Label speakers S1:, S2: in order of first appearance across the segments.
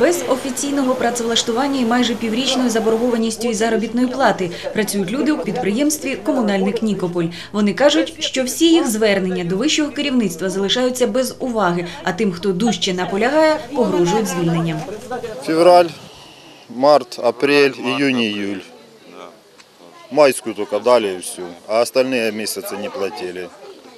S1: Без офіційного працевлаштування і майже піврічною заборгованістю із заробітної плати працюють люди у підприємстві «Комунальник Нікополь». Вони кажуть, що всі їх звернення до вищого керівництва залишаються без уваги, а тим, хто дужче наполягає, погрожують звільненням.
S2: Февраль, март, апрель, июнь, июль. Майскую только дали и все, а остальные месяцы не платили.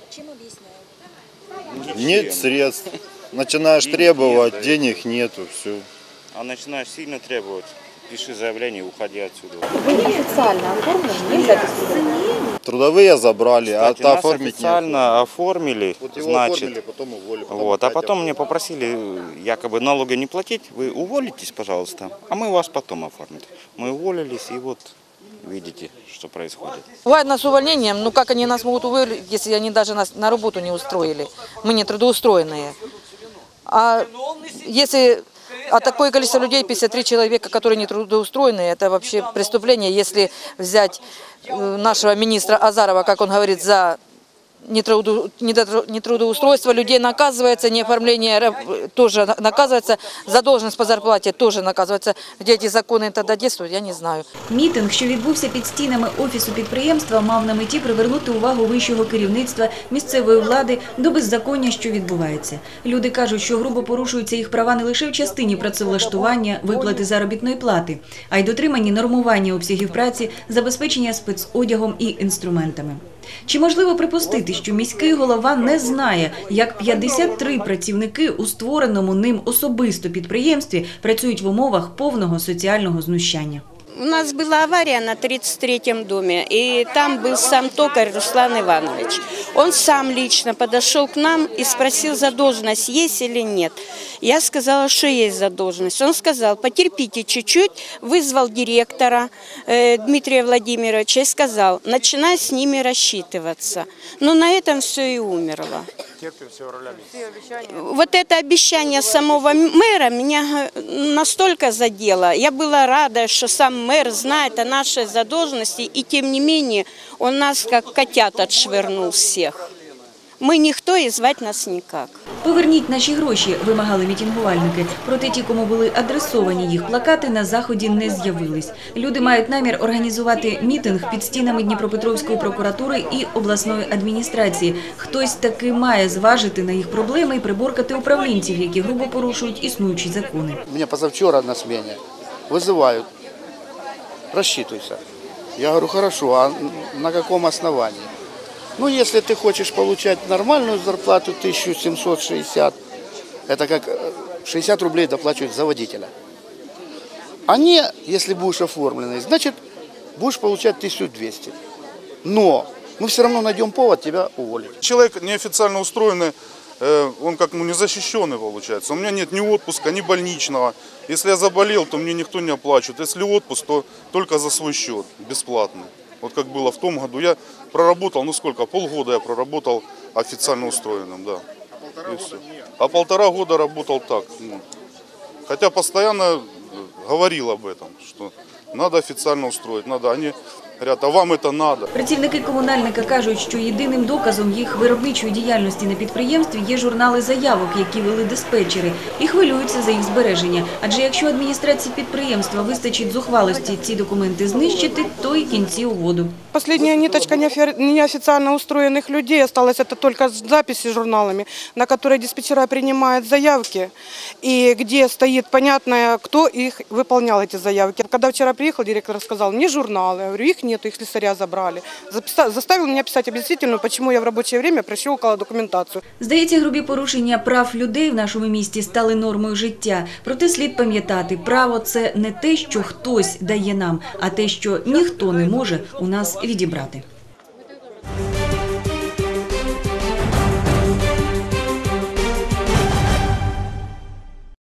S2: Нет средств. Начинаешь требовать, денег нету, все.
S3: А начинаешь сильно требовать, пиши заявление, уходи отсюда.
S4: Вы официально оформлены, нельзя без
S2: Трудовые забрали,
S3: Кстати,
S2: а
S3: нас
S2: оформить
S3: официально оформили,
S2: Вот его
S3: значит,
S2: оформили, потом уволили.
S3: вот, а потом мне попросили якобы налоги не платить, вы уволитесь, пожалуйста, а мы вас потом оформим. Мы уволились, и вот видите, что происходит.
S4: Бывает нас увольнением, но как они нас могут уволить, если они даже нас на работу не устроили? Мы не трудоустроенные. А если такое количество людей, 53 человека, которые не трудоустроены, это вообще преступление. Если взять нашего министра Азарова, как он говорит, за нетрудоустройство людей наказывается, неоформление тоже наказывается, задолженность по зарплате тоже наказывается. Где эти законы тогда действуют, я не знаю.
S1: Мітинг, що відбувся під стінами офісу підприємства, мав на меті привернути увагу вищого керівництва, місцевої влади до беззаконня, що відбувається. Люди кажуть, що грубо порушуються їх права не лише в частині працевлаштування, виплати заробітної плати, а й дотримані нормування обсягів праці, забезпечення спецодягом і інструментами. Чи можливо припустити, що міський голова не знає, як 53 працівники у створеному ним особисто підприємстві працюють в умовах повного соціального знущання?
S5: У нас была авария на 33-м доме, и там был сам токарь Руслан Иванович. Он сам лично подошел к нам и спросил, задолженность есть или нет. Я сказала, что есть задолженность. Он сказал, потерпите чуть-чуть, вызвал директора Дмитрия Владимировича и сказал, начинай с ними рассчитываться. Но на этом все и умерло. Вот это обещание самого мэра меня настолько задело. Я была рада, что сам мэр знает о нашей задолженности, и тем не менее он нас как котят отшвырнул всех. Ми ніхто і звати нас ніяк.
S1: «Поверніть наші гроші», – вимагали мітингувальники. Проте ті, кому були адресовані їх плакати, на заході не з'явились. Люди мають намір організувати мітинг під стінами Дніпропетровської прокуратури і обласної адміністрації. Хтось таки має зважити на їх проблеми і приборкати управлінців, які грубо порушують існуючі закони.
S6: Мене позавчора на зміні визивають, розчитуйся. Я говорю, хорошо, а на якому основанні? Ну, если ты хочешь получать нормальную зарплату, 1760, это как 60 рублей доплачивают за водителя. А не, если будешь оформленный, значит, будешь получать 1200. Но мы все равно найдем повод тебя уволить.
S7: Человек неофициально устроенный, он как незащищенный получается. У меня нет ни отпуска, ни больничного. Если я заболел, то мне никто не оплачивает. Если отпуск, то только за свой счет, бесплатный. Вот как было в том году, я проработал, ну сколько, полгода я проработал официально устроенным, да. А 1,5 года работал так. Ну. Хотя постоянно говорил об этом, что надо официально устроить, надо. Они говорят, а вам це треба.
S1: Працівники комунальника кажуть, що єдиним доказом їх виробничої діяльності на підприємстві є журнали заявок, які вели диспетчери, і хвилюються за їх збереження. Адже якщо адміністрації підприємства вистачить зухвалості ці документи знищити, то й кінці у воду.
S8: Последняя ниточка неофициально устроенных людей осталась, это только записи с журналами, на которые диспетчера принимают заявки, и где стоит понятно, кто их выполнял, эти заявки. Когда вчера приехал, директор сказал, не журналы, я говорю, их нету, их слесаря забрали. Заставил меня писать объяснительную, почему я в рабочее время прощелкала документацию.
S1: Здається, грубі порушення прав людей в нашому місті стали нормою життя. Проте слід пам'ятати, право – це не те, що хтось дає нам, а те, що ніхто не може у нас відібрати.